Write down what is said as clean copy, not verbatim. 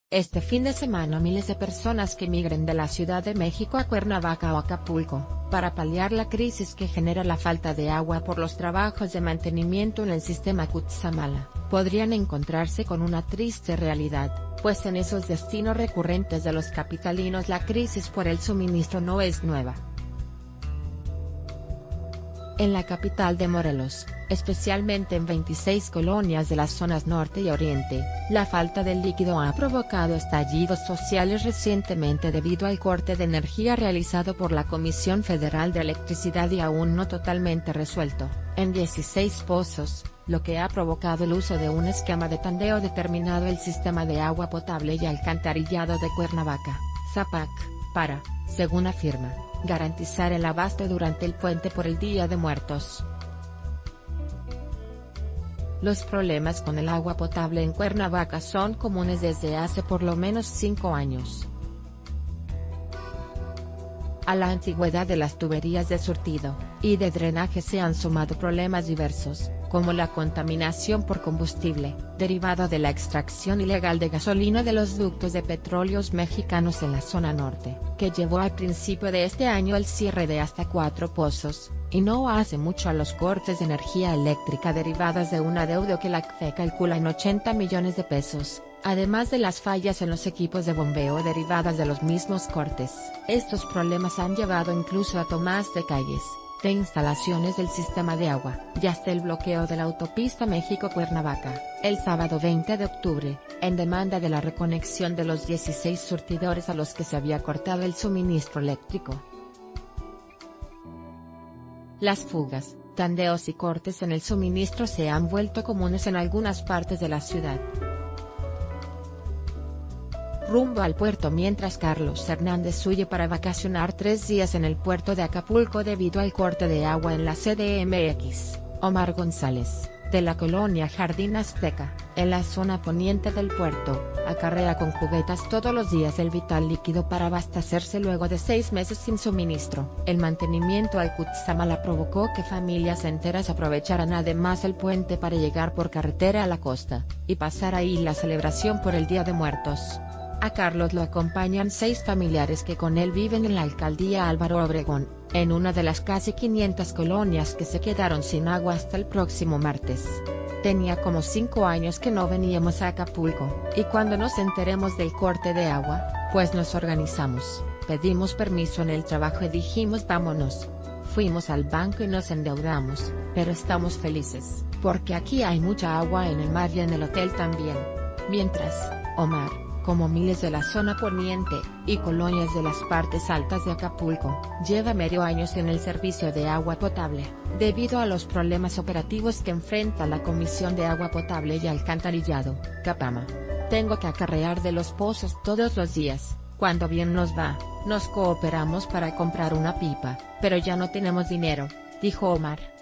Este fin de semana miles de personas que migren de la Ciudad de México a Cuernavaca o Acapulco, para paliar la crisis que genera la falta de agua por los trabajos de mantenimiento en el sistema Cutzamala, podrían encontrarse con una triste realidad, pues en esos destinos recurrentes de los capitalinos la crisis por el suministro no es nueva. En la capital de Morelos, especialmente en 26 colonias de las zonas norte y oriente, la falta de líquido ha provocado estallidos sociales recientemente debido al corte de energía realizado por la Comisión Federal de Electricidad y aún no totalmente resuelto, en 16 pozos, lo que ha provocado el uso de un esquema de tandeo determinado el Sistema de Agua Potable y Alcantarillado de Cuernavaca, SAPAC, para, según afirma, garantizar el abasto durante el puente por el Día de Muertos. Los problemas con el agua potable en Cuernavaca son comunes desde hace por lo menos 5 años. A la antigüedad de las tuberías de surtido y de drenaje se han sumado problemas diversos, como la contaminación por combustible, derivado de la extracción ilegal de gasolina de los ductos de petróleos mexicanos en la zona norte, que llevó al principio de este año al cierre de hasta 4 pozos, y no hace mucho a los cortes de energía eléctrica derivadas de un adeudo que la CFE calcula en 80 millones de pesos, además de las fallas en los equipos de bombeo derivadas de los mismos cortes. Estos problemas han llevado incluso a tomas de calles, de instalaciones del sistema de agua, y hasta el bloqueo de la autopista México-Cuernavaca, el sábado 20 de octubre, en demanda de la reconexión de los 16 surtidores a los que se había cortado el suministro eléctrico. Las fugas, tandeos y cortes en el suministro se han vuelto comunes en algunas partes de la ciudad. Rumbo al puerto mientras Carlos Hernández huye para vacacionar 3 días en el puerto de Acapulco debido al corte de agua en la CDMX, Omar González, de la colonia Jardín Azteca, en la zona poniente del puerto, acarrea con cubetas todos los días el vital líquido para abastecerse luego de 6 meses sin suministro. El mantenimiento al Cutzamala provocó que familias enteras aprovecharan además el puente para llegar por carretera a la costa, y pasar ahí la celebración por el Día de Muertos. A Carlos lo acompañan 6 familiares que con él viven en la alcaldía Álvaro Obregón, en una de las casi 500 colonias que se quedaron sin agua hasta el próximo martes. Tenía como 5 años que no veníamos a Acapulco, y cuando nos enteremos del corte de agua, pues nos organizamos, pedimos permiso en el trabajo y dijimos vámonos. Fuimos al banco y nos endeudamos, pero estamos felices, porque aquí hay mucha agua en el mar y en el hotel también. Mientras, Omar, como miles de la zona poniente, y colonias de las partes altas de Acapulco, lleva medio año sin el servicio de agua potable, debido a los problemas operativos que enfrenta la Comisión de Agua Potable y Alcantarillado, CAPAMA. Tengo que acarrear de los pozos todos los días, cuando bien nos va, nos cooperamos para comprar una pipa, pero ya no tenemos dinero, dijo Omar.